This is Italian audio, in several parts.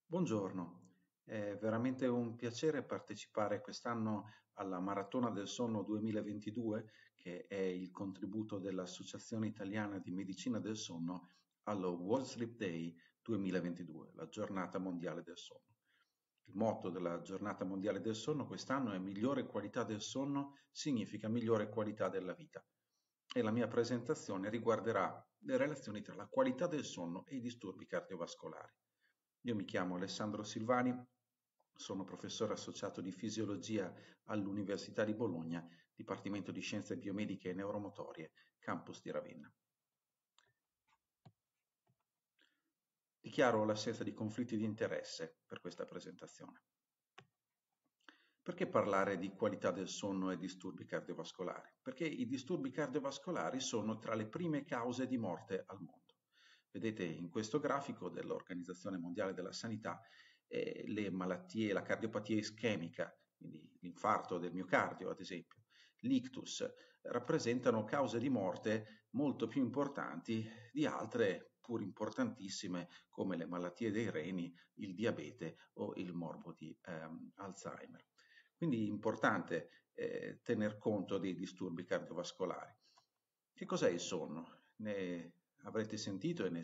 Buongiorno, è veramente un piacere partecipare quest'anno alla Maratona del Sonno 2022, che è il contributo dell'Associazione Italiana di Medicina del Sonno allo World Sleep Day 2022, la giornata mondiale del sonno. Il motto della giornata mondiale del sonno quest'anno è migliore qualità del sonno significa migliore qualità della vita. E la mia presentazione riguarderà le relazioni tra la qualità del sonno e i disturbi cardiovascolari. Io mi chiamo Alessandro Silvani, sono professore associato di fisiologia all'Università di Bologna, Dipartimento di Scienze Biomediche e Neuromotorie, campus di Ravenna. Dichiaro l'assenza di conflitti di interesse per questa presentazione. Perché parlare di qualità del sonno e disturbi cardiovascolari? Perché i disturbi cardiovascolari sono tra le prime cause di morte al mondo. Vedete in questo grafico dell'Organizzazione Mondiale della Sanità le malattie, la cardiopatia ischemica, quindi l'infarto del miocardio ad esempio, l'ictus, rappresentano cause di morte molto più importanti di altre pur importantissime come le malattie dei reni, il diabete o il morbo di Alzheimer. Quindi è importante tener conto dei disturbi cardiovascolari. Che cos'è il sonno? Ne avrete sentito e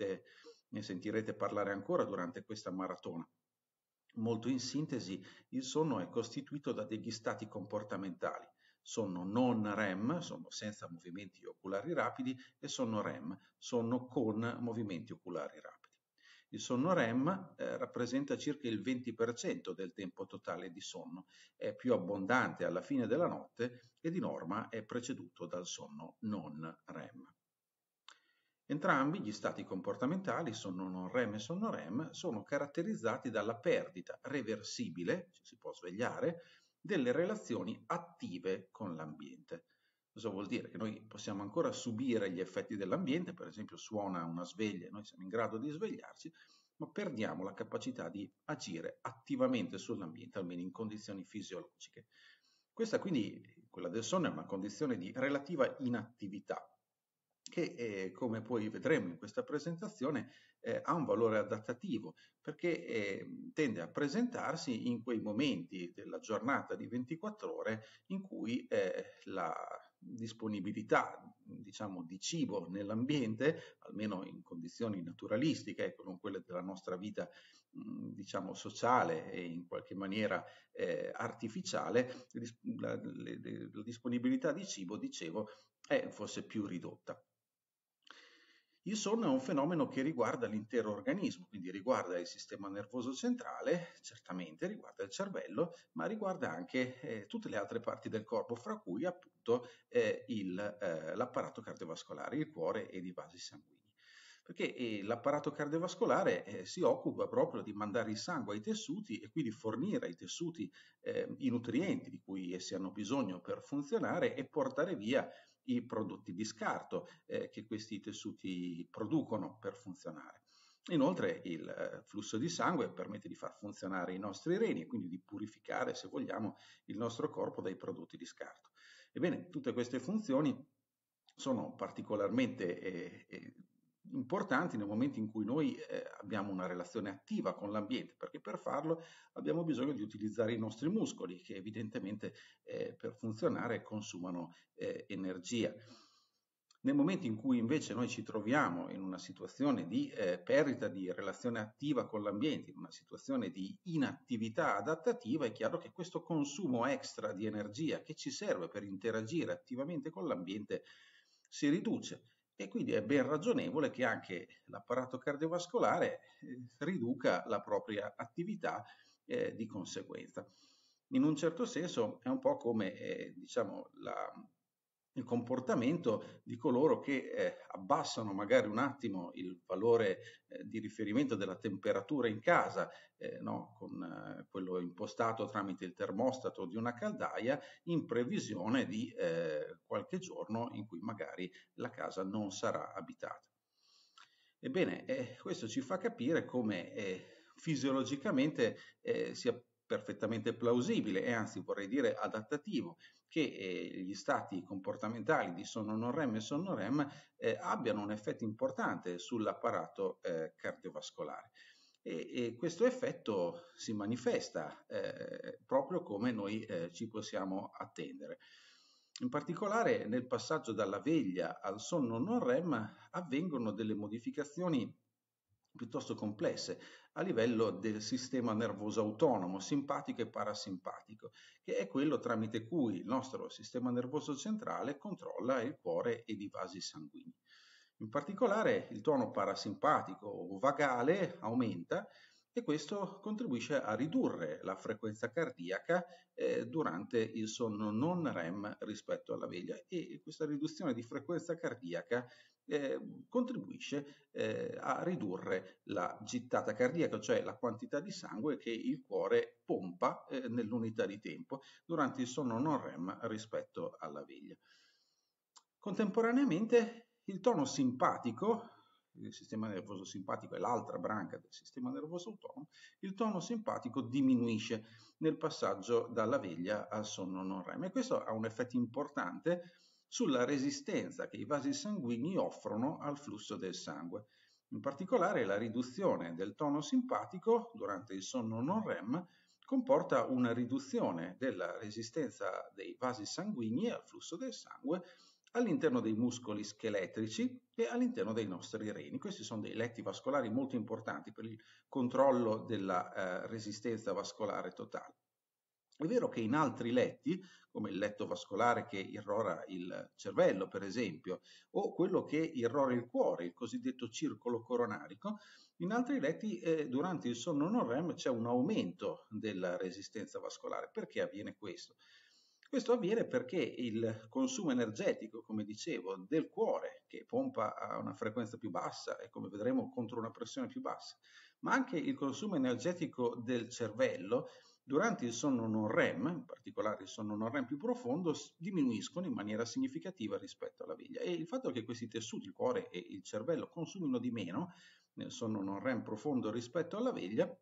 ne sentirete parlare ancora durante questa maratona. Molto in sintesi, il sonno è costituito da degli stati comportamentali. Sonno non REM, sonno senza movimenti oculari rapidi, e sonno REM, sonno con movimenti oculari rapidi. Il sonno REM rappresenta circa il 20% del tempo totale di sonno, è più abbondante alla fine della notte e di norma è preceduto dal sonno non REM. Entrambi gli stati comportamentali, sonno non REM e sonno REM, sono caratterizzati dalla perdita reversibile, ci si può svegliare, delle relazioni attive con l'ambiente. Cosa vuol dire? Che noi possiamo ancora subire gli effetti dell'ambiente, per esempio suona una sveglia e noi siamo in grado di svegliarci, ma perdiamo la capacità di agire attivamente sull'ambiente, almeno in condizioni fisiologiche. Questa quindi, quella del sonno, è una condizione di relativa inattività che come poi vedremo in questa presentazione ha un valore adattativo perché tende a presentarsi in quei momenti della giornata di 24 ore in cui la disponibilità, diciamo, di cibo nell'ambiente, almeno in condizioni naturalistiche, ecco, non quelle della nostra vita, diciamo, sociale e in qualche maniera artificiale, la disponibilità di cibo, dicevo, è forse più ridotta. Il sonno è un fenomeno che riguarda l'intero organismo, quindi riguarda il sistema nervoso centrale, certamente riguarda il cervello, ma riguarda anche tutte le altre parti del corpo, fra cui appunto l'apparato cardiovascolare, il cuore ed i vasi sanguigni. Perché l'apparato cardiovascolare si occupa proprio di mandare il sangue ai tessuti e quindi fornire ai tessuti i nutrienti di cui essi hanno bisogno per funzionare e portare via i prodotti di scarto che questi tessuti producono per funzionare. Inoltre il flusso di sangue permette di far funzionare i nostri reni e quindi di purificare, se vogliamo, il nostro corpo dai prodotti di scarto. Ebbene, tutte queste funzioni sono particolarmente importanti nel momento in cui noi abbiamo una relazione attiva con l'ambiente, perché per farlo abbiamo bisogno di utilizzare i nostri muscoli, che evidentemente per funzionare consumano energia. Nel momento in cui invece noi ci troviamo in una situazione di perdita di relazione attiva con l'ambiente, in una situazione di inattività adattativa, è chiaro che questo consumo extra di energia che ci serve per interagire attivamente con l'ambiente si riduce e quindi è ben ragionevole che anche l'apparato cardiovascolare riduca la propria attività di conseguenza. In un certo senso è un po' come diciamo, il comportamento di coloro che abbassano magari un attimo il valore di riferimento della temperatura in casa, no? Con quello impostato tramite il termostato di una caldaia, in previsione di qualche giorno in cui magari la casa non sarà abitata. Ebbene, questo ci fa capire come fisiologicamente sia perfettamente plausibile e anzi vorrei dire adattativo che gli stati comportamentali di sonno non REM e sonno REM abbiano un effetto importante sull'apparato cardiovascolare. e questo effetto si manifesta proprio come noi ci possiamo attendere. In particolare nel passaggio dalla veglia al sonno non REM avvengono delle modificazioni piuttosto complesse a livello del sistema nervoso autonomo, simpatico e parasimpatico, che è quello tramite cui il nostro sistema nervoso centrale controlla il cuore ed i vasi sanguigni. In particolare il tono parasimpatico o vagale aumenta e questo contribuisce a ridurre la frequenza cardiaca durante il sonno non REM rispetto alla veglia, e questa riduzione di frequenza cardiaca contribuisce a ridurre la gittata cardiaca, cioè la quantità di sangue che il cuore pompa nell'unità di tempo durante il sonno non REM rispetto alla veglia. Contemporaneamente il tono simpatico, il sistema nervoso simpatico è l'altra branca del sistema nervoso autonomo, il tono simpatico diminuisce nel passaggio dalla veglia al sonno non REM, e questo ha un effetto importante sulla resistenza che i vasi sanguigni offrono al flusso del sangue. In particolare la riduzione del tono simpatico durante il sonno non REM comporta una riduzione della resistenza dei vasi sanguigni al flusso del sangue all'interno dei muscoli scheletrici e all'interno dei nostri reni. Questi sono dei letti vascolari molto importanti per il controllo della resistenza vascolare totale. È vero che in altri letti, come il letto vascolare che irrora il cervello, per esempio, o quello che irrora il cuore, il cosiddetto circolo coronarico, in altri letti durante il sonno non REM c'è un aumento della resistenza vascolare. Perché avviene questo? Questo avviene perché il consumo energetico, come dicevo, del cuore, che pompa a una frequenza più bassa e come vedremo contro una pressione più bassa, ma anche il consumo energetico del cervello, durante il sonno non REM, in particolare il sonno non REM più profondo, diminuiscono in maniera significativa rispetto alla veglia. E il fatto che questi tessuti, il cuore e il cervello, consumino di meno nel sonno non REM profondo rispetto alla veglia,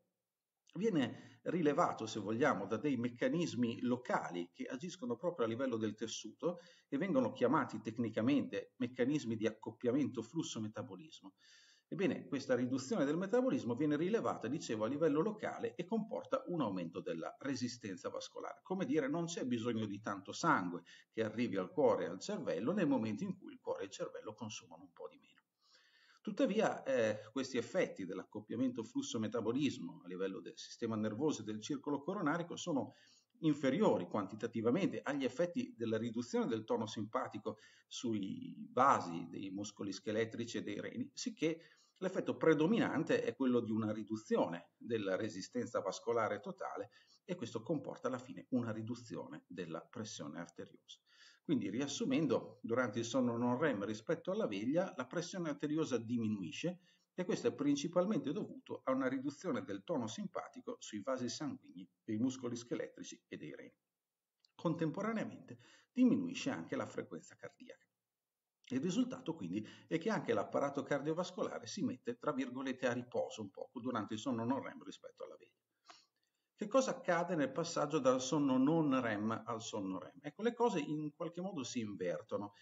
viene rilevato, se vogliamo, da dei meccanismi locali che agiscono proprio a livello del tessuto e vengono chiamati tecnicamente meccanismi di accoppiamento flusso-metabolismo. Ebbene, questa riduzione del metabolismo viene rilevata, dicevo, a livello locale e comporta un aumento della resistenza vascolare. Come dire, non c'è bisogno di tanto sangue che arrivi al cuore e al cervello nel momento in cui il cuore e il cervello consumano un po' di meno. Tuttavia, questi effetti dell'accoppiamento flusso-metabolismo a livello del sistema nervoso e del circolo coronarico sono inferiori quantitativamente agli effetti della riduzione del tono simpatico sui vasi dei muscoli scheletrici e dei reni, sicché l'effetto predominante è quello di una riduzione della resistenza vascolare totale, e questo comporta alla fine una riduzione della pressione arteriosa. Quindi, riassumendo, durante il sonno non REM rispetto alla veglia la pressione arteriosa diminuisce, e questo è principalmente dovuto a una riduzione del tono simpatico sui vasi sanguigni dei muscoli scheletrici e dei reni. Contemporaneamente diminuisce anche la frequenza cardiaca. Il risultato quindi è che anche l'apparato cardiovascolare si mette, tra virgolette, a riposo un poco durante il sonno non REM rispetto alla veglia. Che cosa accade nel passaggio dal sonno non REM al sonno REM? Ecco, le cose in qualche modo si invertono.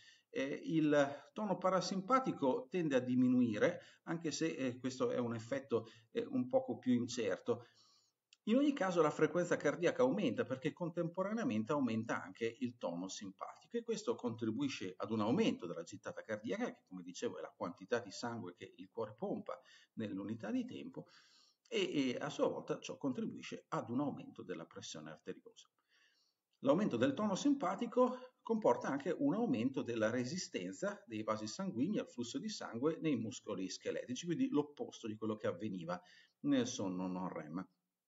Il tono parasimpatico tende a diminuire, anche se questo è un effetto un poco più incerto. In ogni caso la frequenza cardiaca aumenta perché contemporaneamente aumenta anche il tono simpatico, e questo contribuisce ad un aumento della gittata cardiaca, che come dicevo è la quantità di sangue che il cuore pompa nell'unità di tempo, e a sua volta ciò contribuisce ad un aumento della pressione arteriosa. L'aumento del tono simpatico comporta anche un aumento della resistenza dei vasi sanguigni al flusso di sangue nei muscoli scheletrici, quindi l'opposto di quello che avveniva nel sonno non REM.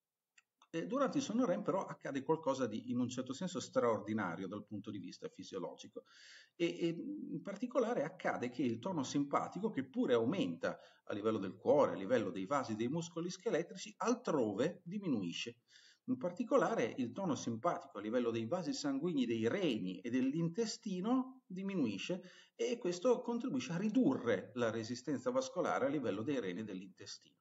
Durante il sonno REM però accade qualcosa di, in un certo senso, straordinario dal punto di vista fisiologico, e in particolare accade che il tono simpatico, che pure aumenta a livello del cuore, a livello dei vasi dei muscoli scheletrici, altrove diminuisce. In particolare il tono simpatico a livello dei vasi sanguigni dei reni e dell'intestino diminuisce, e questo contribuisce a ridurre la resistenza vascolare a livello dei reni e dell'intestino.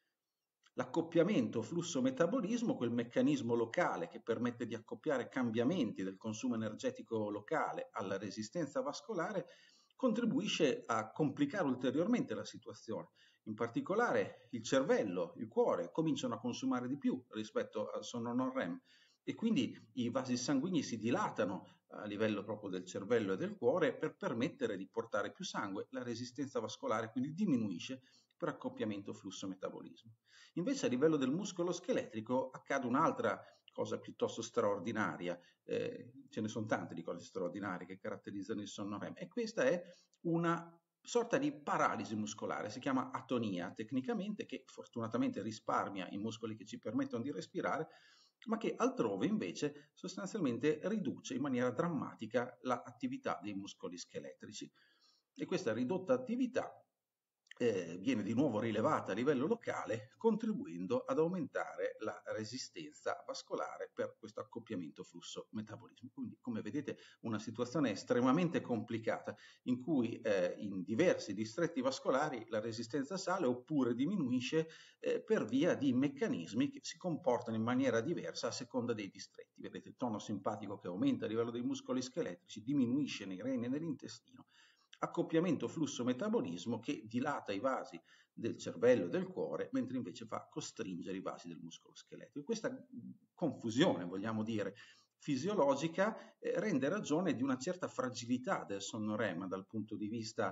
L'accoppiamento flusso-metabolismo, quel meccanismo locale che permette di accoppiare cambiamenti del consumo energetico locale alla resistenza vascolare, contribuisce a complicare ulteriormente la situazione. In particolare il cervello, il cuore cominciano a consumare di più rispetto al sonno non REM e quindi i vasi sanguigni si dilatano a livello proprio del cervello e del cuore per permettere di portare più sangue, la resistenza vascolare quindi diminuisce per accoppiamento flusso-metabolismo. Invece a livello del muscolo scheletrico accade un'altra cosa piuttosto straordinaria, ce ne sono tante di cose straordinarie che caratterizzano il sonno REM e questa è una sorta di paralisi muscolare, si chiama atonia tecnicamente, che fortunatamente risparmia i muscoli che ci permettono di respirare, ma che altrove invece sostanzialmente riduce in maniera drammatica l'attività dei muscoli scheletrici. E questa ridotta attività viene di nuovo rilevata a livello locale, contribuendo ad aumentare la resistenza vascolare per questo accoppiamento flusso-metabolismo. Quindi, come vedete, una situazione estremamente complicata in cui in diversi distretti vascolari la resistenza sale oppure diminuisce per via di meccanismi che si comportano in maniera diversa a seconda dei distretti. Vedete il tono simpatico che aumenta a livello dei muscoli scheletrici, diminuisce nei reni e nell'intestino, accoppiamento flusso-metabolismo che dilata i vasi del cervello e del cuore, mentre invece fa costringere i vasi del muscolo scheletrico. Questa confusione, vogliamo dire, fisiologica rende ragione di una certa fragilità del sonno REM dal punto di vista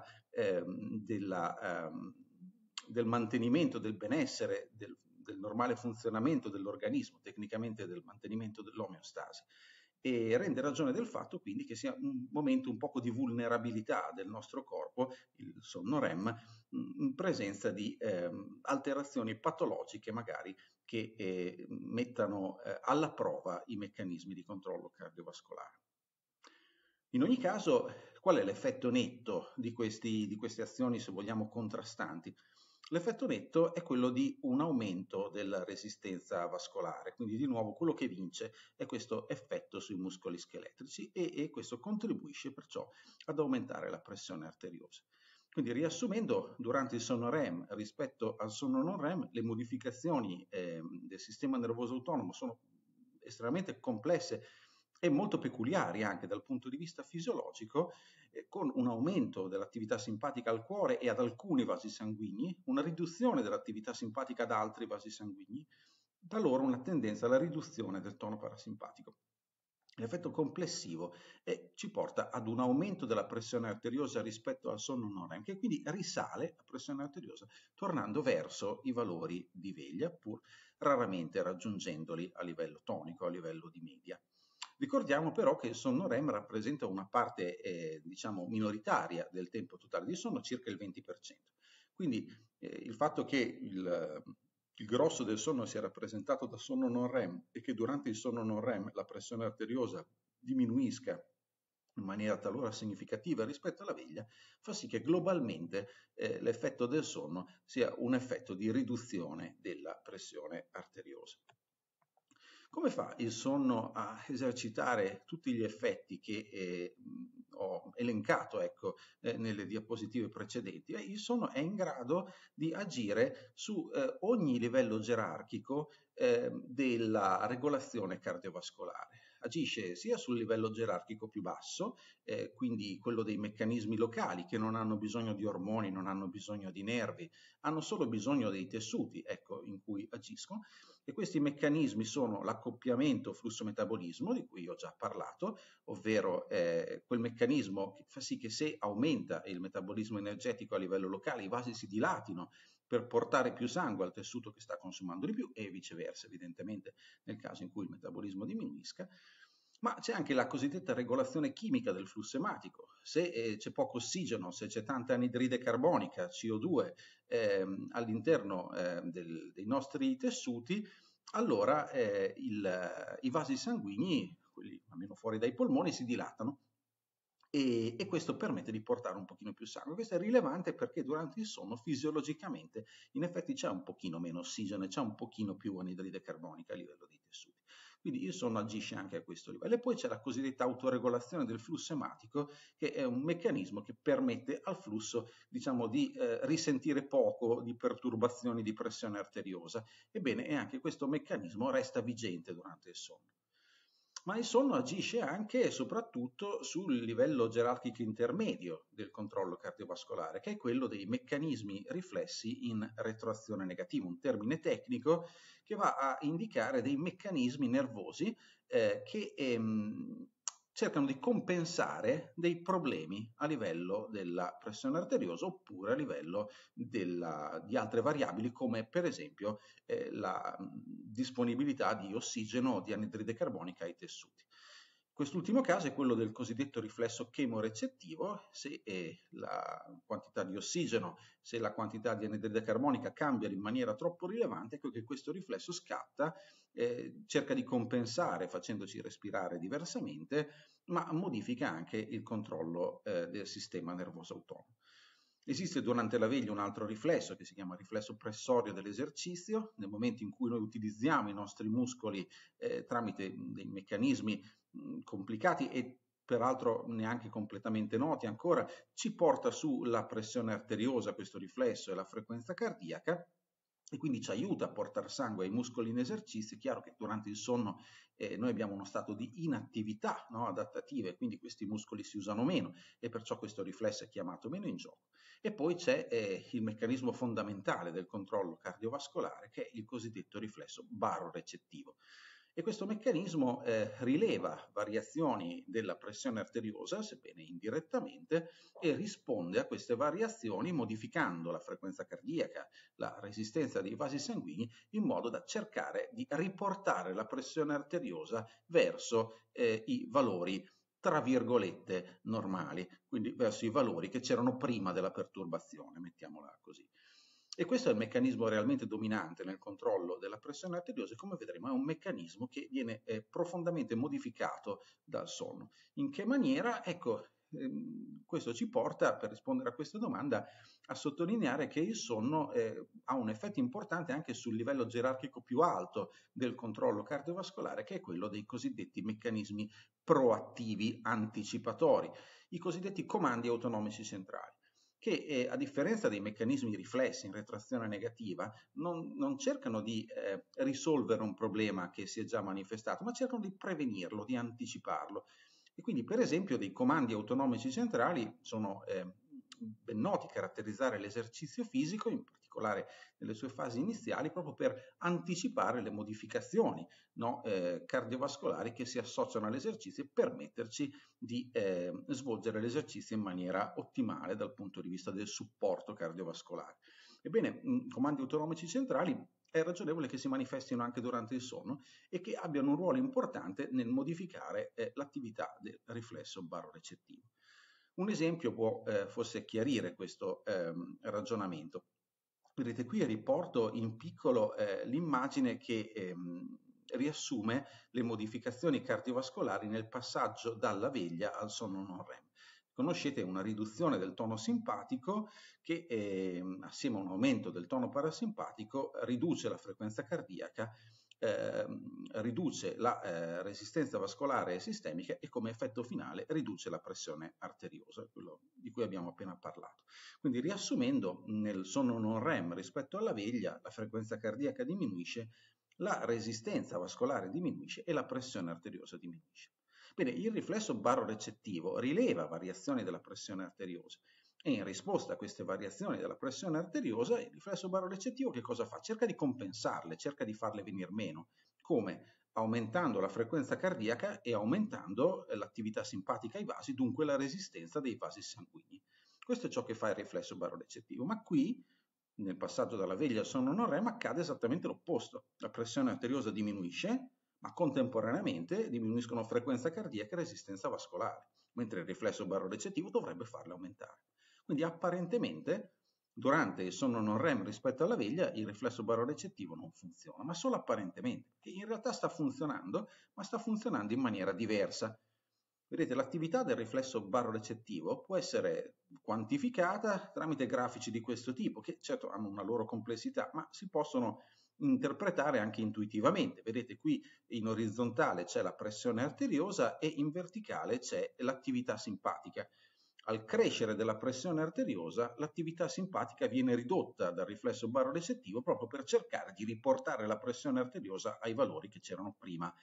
del mantenimento del benessere, del normale funzionamento dell'organismo, tecnicamente del mantenimento dell'omeostasi. E rende ragione del fatto quindi che sia un momento un poco di vulnerabilità del nostro corpo, il sonno REM, in presenza di alterazioni patologiche magari che mettano alla prova i meccanismi di controllo cardiovascolare. In ogni caso, qual è l'effetto netto di queste azioni, se vogliamo, contrastanti? L'effetto netto è quello di un aumento della resistenza vascolare, quindi di nuovo quello che vince è questo effetto sui muscoli scheletrici e questo contribuisce perciò ad aumentare la pressione arteriosa. Quindi riassumendo, durante il sonno REM rispetto al sonno non REM, le modificazioni del sistema nervoso autonomo sono estremamente complesse e molto peculiari anche dal punto di vista fisiologico, con un aumento dell'attività simpatica al cuore e ad alcuni vasi sanguigni, una riduzione dell'attività simpatica ad altri vasi sanguigni, da loro una tendenza alla riduzione del tono parasimpatico. L'effetto complessivo ci porta ad un aumento della pressione arteriosa rispetto al sonno non REM, che quindi risale la pressione arteriosa tornando verso i valori di veglia, pur raramente raggiungendoli a livello tonico, a livello di media. Ricordiamo però che il sonno REM rappresenta una parte diciamo minoritaria del tempo totale di sonno, circa il 20%. Quindi il fatto che il grosso del sonno sia rappresentato da sonno non REM e che durante il sonno non REM la pressione arteriosa diminuisca in maniera talora significativa rispetto alla veglia, fa sì che globalmente l'effetto del sonno sia un effetto di riduzione della pressione arteriosa. Come fa il sonno a esercitare tutti gli effetti che ho elencato nelle diapositive precedenti? Il sonno è in grado di agire su ogni livello gerarchico della regolazione cardiovascolare. Agisce sia sul livello gerarchico più basso, quindi quello dei meccanismi locali che non hanno bisogno di ormoni, non hanno bisogno di nervi, hanno solo bisogno dei tessuti in cui agiscono, e questi meccanismi sono l'accoppiamento flusso-metabolismo, di cui ho già parlato, ovvero quel meccanismo che fa sì che se aumenta il metabolismo energetico a livello locale, i vasi si dilatino per portare più sangue al tessuto che sta consumando di più e viceversa, evidentemente, nel caso in cui il metabolismo diminuisca. Ma c'è anche la cosiddetta regolazione chimica del flusso ematico. Se c'è poco ossigeno, se c'è tanta anidride carbonica, CO2, all'interno dei nostri tessuti, allora i vasi sanguigni, quelli almeno fuori dai polmoni, si dilatano e questo permette di portare un pochino più sangue. Questo è rilevante perché durante il sonno fisiologicamente in effetti c'è un pochino meno ossigeno e c'è un pochino più anidride carbonica a livello dei tessuti. Quindi il sonno agisce anche a questo livello. E poi c'è la cosiddetta autoregolazione del flusso ematico, che è un meccanismo che permette al flusso, diciamo, di risentire poco di perturbazioni di pressione arteriosa. Ebbene, e anche questo meccanismo resta vigente durante il sonno. Ma il sonno agisce anche e soprattutto sul livello gerarchico intermedio del controllo cardiovascolare, che è quello dei meccanismi riflessi in retroazione negativa, un termine tecnico che va a indicare dei meccanismi nervosi che cercano di compensare dei problemi a livello della pressione arteriosa oppure a livello di altre variabili come per esempio la disponibilità di ossigeno o di anidride carbonica ai tessuti. Quest'ultimo caso è quello del cosiddetto riflesso chemorecettivo. Se la quantità di ossigeno, se la quantità di anidride carbonica cambiano in maniera troppo rilevante, ecco che questo riflesso scatta, cerca di compensare facendoci respirare diversamente, ma modifica anche il controllo del sistema nervoso autonomo. Esiste durante la veglia un altro riflesso che si chiama riflesso pressorio dell'esercizio. Nel momento in cui noi utilizziamo i nostri muscoli tramite dei meccanismi complicati e peraltro neanche completamente noti ancora, ci porta su la pressione arteriosa, questo riflesso, e la frequenza cardiaca, e quindi ci aiuta a portare sangue ai muscoli in esercizio. È chiaro che durante il sonno noi abbiamo uno stato di inattività, no, adattativa, e quindi questi muscoli si usano meno e perciò questo riflesso è chiamato meno in gioco. E poi c'è il meccanismo fondamentale del controllo cardiovascolare, che è il cosiddetto riflesso barorecettivo. E questo meccanismo rileva variazioni della pressione arteriosa, sebbene indirettamente, e risponde a queste variazioni modificando la frequenza cardiaca, la resistenza dei vasi sanguigni, in modo da cercare di riportare la pressione arteriosa verso i valori tra virgolette normali, quindi verso i valori che c'erano prima della perturbazione, mettiamola così. E questo è il meccanismo realmente dominante nel controllo della pressione arteriosa e come vedremo è un meccanismo che viene profondamente modificato dal sonno. In che maniera? Ecco, questo ci porta, per rispondere a questa domanda, a sottolineare che il sonno ha un effetto importante anche sul livello gerarchico più alto del controllo cardiovascolare, che è quello dei cosiddetti meccanismi proattivi anticipatori, i cosiddetti comandi autonomici centrali, che a differenza dei meccanismi riflessi in retrazione negativa non cercano di risolvere un problema che si è già manifestato, ma cercano di prevenirlo, di anticiparlo. E quindi per esempio dei comandi autonomici centrali sono ben noti, caratterizzare l'esercizio fisico, in particolare nelle sue fasi iniziali, proprio per anticipare le modificazioni, no, cardiovascolari che si associano all'esercizio e permetterci di svolgere l'esercizio in maniera ottimale dal punto di vista del supporto cardiovascolare. Ebbene, comandi autonomici centrali è ragionevole che si manifestino anche durante il sonno e che abbiano un ruolo importante nel modificare l'attività del riflesso barorecettivo. Un esempio può forse chiarire questo ragionamento. Vedete, qui riporto in piccolo l'immagine che riassume le modificazioni cardiovascolari nel passaggio dalla veglia al sonno non REM. Conoscete una riduzione del tono simpatico che assieme a un aumento del tono parasimpatico riduce la frequenza cardiaca, riduce la resistenza vascolare e sistemica e come effetto finale riduce la pressione arteriosa, quello di cui abbiamo appena parlato. Quindi riassumendo, nel sonno non REM rispetto alla veglia la frequenza cardiaca diminuisce, la resistenza vascolare diminuisce e la pressione arteriosa diminuisce. Bene, il riflesso barorecettivo rileva variazioni della pressione arteriosa e in risposta a queste variazioni della pressione arteriosa il riflesso barorecettivo che cosa fa? Cerca di compensarle, cerca di farle venire meno. Come? Aumentando la frequenza cardiaca e aumentando l'attività simpatica ai vasi, dunque la resistenza dei vasi sanguigni. Questo è ciò che fa il riflesso barorecettivo, ma qui nel passaggio dalla veglia al sonno non REM accade esattamente l'opposto. La pressione arteriosa diminuisce, ma contemporaneamente diminuiscono frequenza cardiaca e resistenza vascolare, mentre il riflesso barorecettivo dovrebbe farle aumentare. Quindi apparentemente durante il sonno non REM rispetto alla veglia il riflesso barorecettivo non funziona, ma solo apparentemente, che in realtà sta funzionando, ma sta funzionando in maniera diversa. Vedete, l'attività del riflesso barorecettivo può essere quantificata tramite grafici di questo tipo, che certo hanno una loro complessità, ma si possono interpretare anche intuitivamente. Vedete, qui in orizzontale c'è la pressione arteriosa e in verticale c'è l'attività simpatica. Al crescere della pressione arteriosa, l'attività simpatica viene ridotta dal riflesso barorecettivo proprio per cercare di riportare la pressione arteriosa ai valori che c'erano prima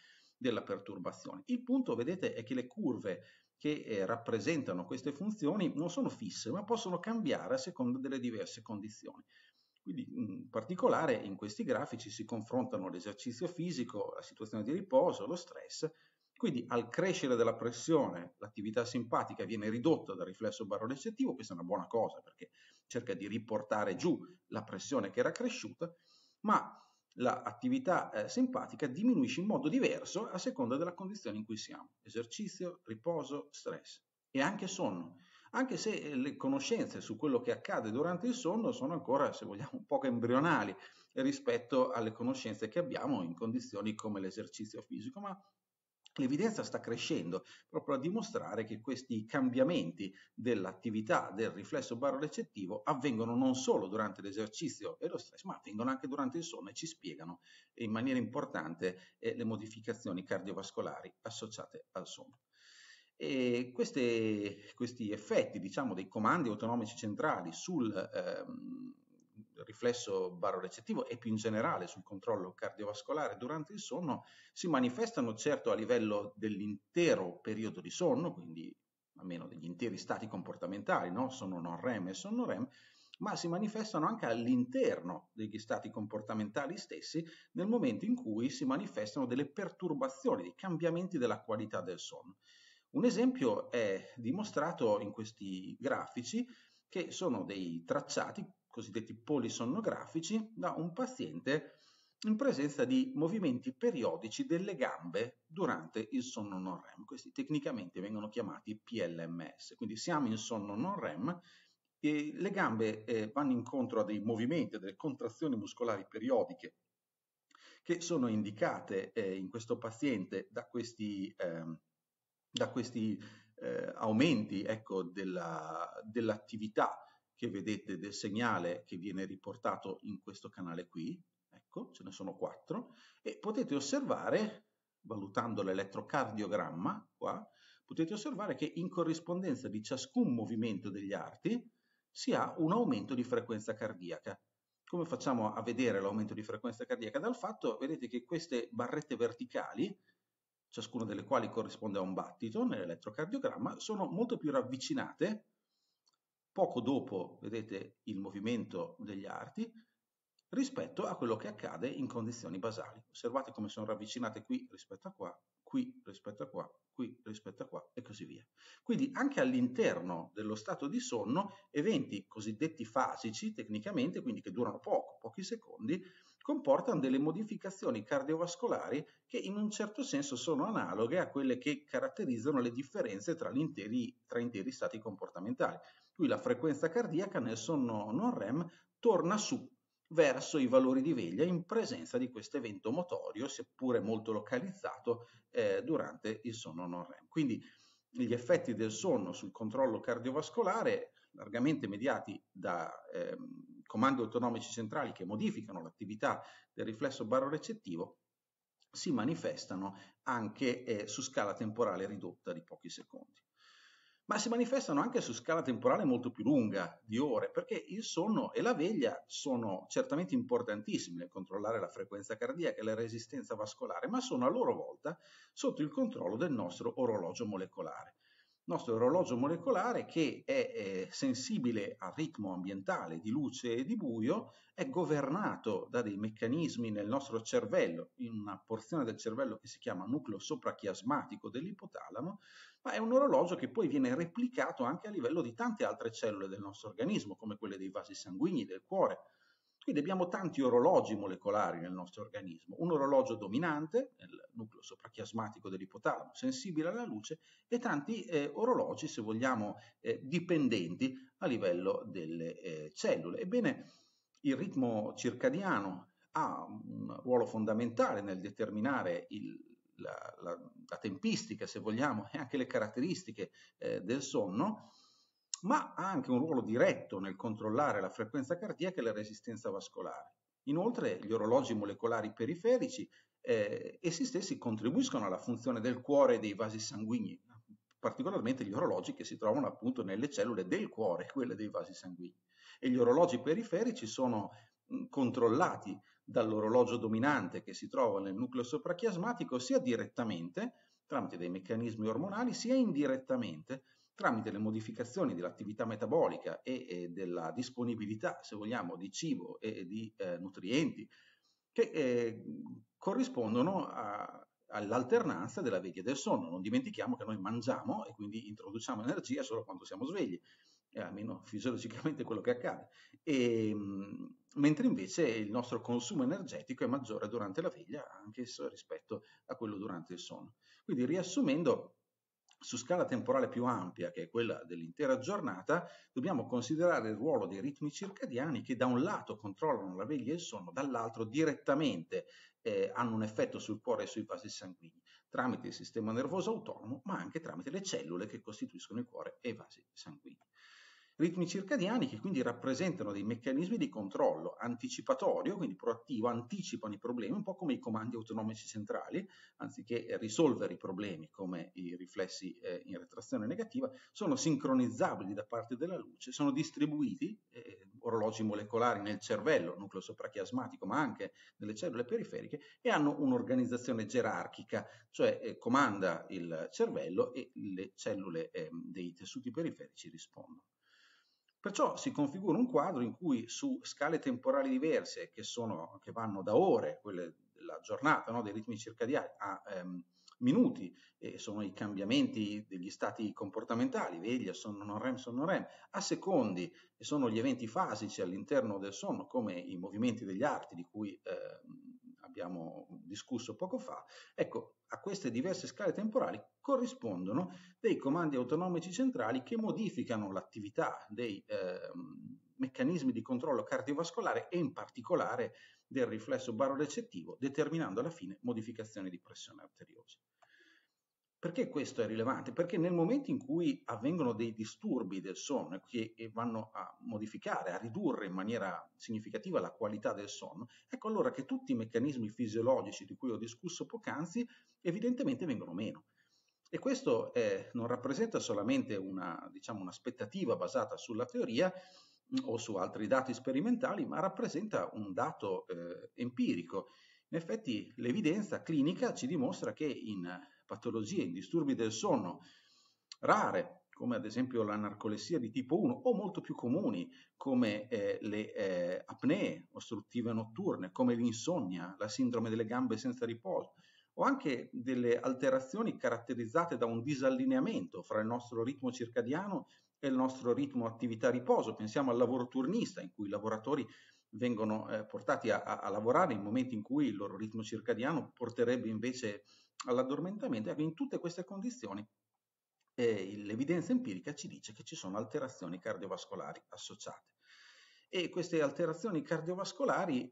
della perturbazione. Il punto, vedete, è che le curve che rappresentano queste funzioni non sono fisse, ma possono cambiare a seconda delle diverse condizioni. Quindi in particolare in questi grafici si confrontano l'esercizio fisico, la situazione di riposo, lo stress. Quindi al crescere della pressione l'attività simpatica viene ridotta dal riflesso barorecettivo, questa è una buona cosa perché cerca di riportare giù la pressione che era cresciuta, ma l'attività simpatica diminuisce in modo diverso a seconda della condizione in cui siamo, esercizio, riposo, stress e anche sonno. Anche se le conoscenze su quello che accade durante il sonno sono ancora, se vogliamo, un po' embrionali rispetto alle conoscenze che abbiamo in condizioni come l'esercizio fisico, ma l'evidenza sta crescendo proprio a dimostrare che questi cambiamenti dell'attività del riflesso barorecettivo avvengono non solo durante l'esercizio e lo stress, ma avvengono anche durante il sonno e ci spiegano in maniera importante le modificazioni cardiovascolari associate al sonno. E questi effetti, diciamo, dei comandi autonomici centrali sul riflesso barorecettivo e più in generale sul controllo cardiovascolare durante il sonno si manifestano certo a livello dell'intero periodo di sonno, quindi almeno degli interi stati comportamentali, no? Sonno non REM e sonno REM, ma si manifestano anche all'interno degli stati comportamentali stessi nel momento in cui si manifestano delle perturbazioni, dei cambiamenti della qualità del sonno. Un esempio è dimostrato in questi grafici che sono dei tracciati cosiddetti polisonnografici da un paziente in presenza di movimenti periodici delle gambe durante il sonno non REM. Questi tecnicamente vengono chiamati PLMS, quindi siamo in sonno non REM e le gambe vanno incontro a dei movimenti, a delle contrazioni muscolari periodiche che sono indicate in questo paziente da questi aumenti, ecco, dell'attività che vedete, del segnale che viene riportato in questo canale qui, ecco, ce ne sono 4, e potete osservare, valutando l'elettrocardiogramma qua, potete osservare che in corrispondenza di ciascun movimento degli arti si ha un aumento di frequenza cardiaca. Come facciamo a vedere l'aumento di frequenza cardiaca? Dal fatto, vedete che queste barrette verticali, ciascuna delle quali corrisponde a un battito nell'elettrocardiogramma, sono molto più ravvicinate poco dopo, vedete, il movimento degli arti rispetto a quello che accade in condizioni basali. Osservate come sono ravvicinate qui rispetto a qua, qui rispetto a qua, qui rispetto a qua e così via. Quindi anche all'interno dello stato di sonno eventi cosiddetti fasici tecnicamente, quindi che durano poco, pochi secondi, comportano delle modificazioni cardiovascolari che in un certo senso sono analoghe a quelle che caratterizzano le differenze tra interi stati comportamentali. Qui la frequenza cardiaca nel sonno non REM torna su verso i valori di veglia in presenza di questo evento motorio, seppure molto localizzato, durante il sonno non REM. Quindi gli effetti del sonno sul controllo cardiovascolare, largamente mediati da comandi autonomici centrali che modificano l'attività del riflesso barorecettivo, si manifestano anche su scala temporale ridotta di pochi secondi. Ma si manifestano anche su scala temporale molto più lunga, di ore, perché il sonno e la veglia sono certamente importantissimi nel controllare la frequenza cardiaca e la resistenza vascolare, ma sono a loro volta sotto il controllo del nostro orologio molecolare. Il nostro orologio molecolare, che è sensibile al ritmo ambientale di luce e di buio, è governato da dei meccanismi nel nostro cervello, in una porzione del cervello che si chiama nucleo soprachiasmatico dell'ipotalamo, ma è un orologio che poi viene replicato anche a livello di tante altre cellule del nostro organismo, come quelle dei vasi sanguigni, del cuore. Quindi abbiamo tanti orologi molecolari nel nostro organismo, un orologio dominante, nel nucleo soprachiasmatico dell'ipotalamo, sensibile alla luce, e tanti orologi, se vogliamo, dipendenti a livello delle cellule. Ebbene, il ritmo circadiano ha un ruolo fondamentale nel determinare la tempistica, se vogliamo, e anche le caratteristiche del sonno, ma ha anche un ruolo diretto nel controllare la frequenza cardiaca e la resistenza vascolare. Inoltre gli orologi molecolari periferici essi stessi contribuiscono alla funzione del cuore e dei vasi sanguigni, particolarmente gli orologi che si trovano appunto nelle cellule del cuore, quelle dei vasi sanguigni. E gli orologi periferici sono controllati dall'orologio dominante che si trova nel nucleo soprachiasmatico, sia direttamente tramite dei meccanismi ormonali, sia indirettamente tramite le modificazioni dell'attività metabolica e della disponibilità, se vogliamo, di cibo e di nutrienti che corrispondono all'alternanza della veglia e del sonno. Non dimentichiamo che noi mangiamo e quindi introduciamo energia solo quando siamo svegli, almeno fisiologicamente quello che accade, mentre invece il nostro consumo energetico è maggiore durante la veglia, anche rispetto a quello durante il sonno. Quindi riassumendo, su scala temporale più ampia, che è quella dell'intera giornata, dobbiamo considerare il ruolo dei ritmi circadiani che da un lato controllano la veglia e il sonno, dall'altro direttamente hanno un effetto sul cuore e sui vasi sanguigni, tramite il sistema nervoso autonomo, ma anche tramite le cellule che costituiscono il cuore e i vasi sanguigni. Ritmi circadiani che quindi rappresentano dei meccanismi di controllo anticipatorio, quindi proattivo, anticipano i problemi, un po' come i comandi autonomici centrali, anziché risolvere i problemi come i riflessi in retrazione negativa, sono sincronizzabili da parte della luce, sono distribuiti, orologi molecolari nel cervello, nucleo soprachiasmatico, ma anche nelle cellule periferiche, e hanno un'organizzazione gerarchica, cioè comanda il cervello e le cellule dei tessuti periferici rispondono. Perciò si configura un quadro in cui su scale temporali diverse, che vanno da ore, quelle della giornata, no, dei ritmi circadiani, a minuti, sono i cambiamenti degli stati comportamentali, veglia, sonno non REM, sonno REM, a secondi, e sono gli eventi fasici all'interno del sonno, come i movimenti degli arti di cui abbiamo discusso poco fa. Ecco, a queste diverse scale temporali corrispondono dei comandi autonomici centrali che modificano l'attività dei meccanismi di controllo cardiovascolare e in particolare del riflesso barorecettivo, determinando alla fine modificazioni di pressione arteriosa. Perché questo è rilevante? Perché nel momento in cui avvengono dei disturbi del sonno che vanno a modificare, a ridurre in maniera significativa la qualità del sonno, ecco allora che tutti i meccanismi fisiologici di cui ho discusso poc'anzi evidentemente vengono meno. E questo non rappresenta solamente un'aspettativa basata sulla teoria o su altri dati sperimentali, ma rappresenta un dato empirico. In effetti l'evidenza clinica ci dimostra che in patologie, in disturbi del sonno rare, come ad esempio la narcolessia di tipo 1, o molto più comuni, come le apnee ostruttive notturne, come l'insonnia, la sindrome delle gambe senza riposo, o anche delle alterazioni caratterizzate da un disallineamento fra il nostro ritmo circadiano e il nostro ritmo attività-riposo. Pensiamo al lavoro turnista, in cui i lavoratori vengono portati a lavorare in momenti in cui il loro ritmo circadiano porterebbe invece all'addormentamento. In tutte queste condizioni l'evidenza empirica ci dice che ci sono alterazioni cardiovascolari associate. E queste alterazioni cardiovascolari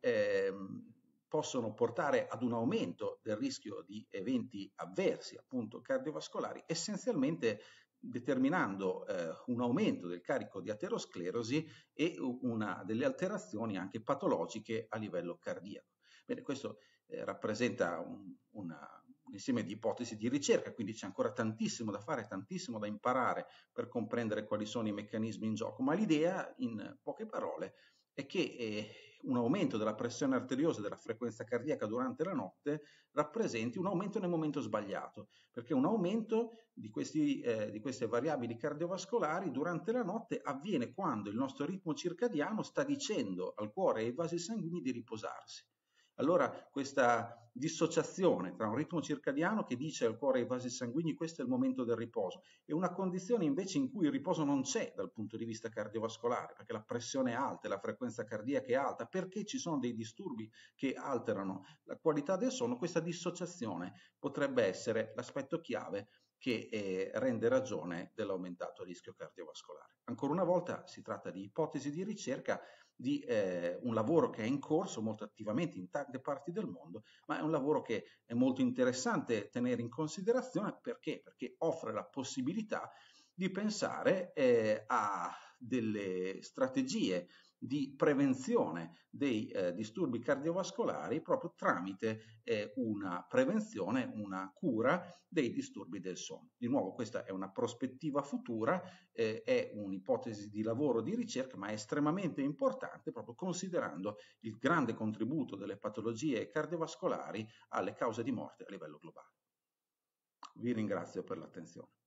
possono portare ad un aumento del rischio di eventi avversi, appunto cardiovascolari, essenzialmente determinando un aumento del carico di aterosclerosi e una delle alterazioni anche patologiche a livello cardiaco. Bene, questo rappresenta un insieme di ipotesi di ricerca, quindi c'è ancora tantissimo da fare, tantissimo da imparare per comprendere quali sono i meccanismi in gioco, ma l'idea, in poche parole, è che un aumento della pressione arteriosa e della frequenza cardiaca durante la notte rappresenti un aumento nel momento sbagliato, perché un aumento di queste variabili cardiovascolari durante la notte avviene quando il nostro ritmo circadiano sta dicendo al cuore e ai vasi sanguigni di riposarsi. Allora questa dissociazione tra un ritmo circadiano che dice al cuore e ai vasi sanguigni questo è il momento del riposo e una condizione invece in cui il riposo non c'è dal punto di vista cardiovascolare, perché la pressione è alta e la frequenza cardiaca è alta, perché ci sono dei disturbi che alterano la qualità del sonno, questa dissociazione potrebbe essere l'aspetto chiave che rende ragione dell'aumentato rischio cardiovascolare. Ancora una volta si tratta di ipotesi di ricerca, di un lavoro che è in corso molto attivamente in tante parti del mondo, ma è un lavoro che è molto interessante tenere in considerazione perché offre la possibilità di pensare a delle strategie di prevenzione dei disturbi cardiovascolari proprio tramite una prevenzione, una cura dei disturbi del sonno. Di nuovo, questa è una prospettiva futura, è un'ipotesi di lavoro, di ricerca, ma è estremamente importante proprio considerando il grande contributo delle patologie cardiovascolari alle cause di morte a livello globale. Vi ringrazio per l'attenzione.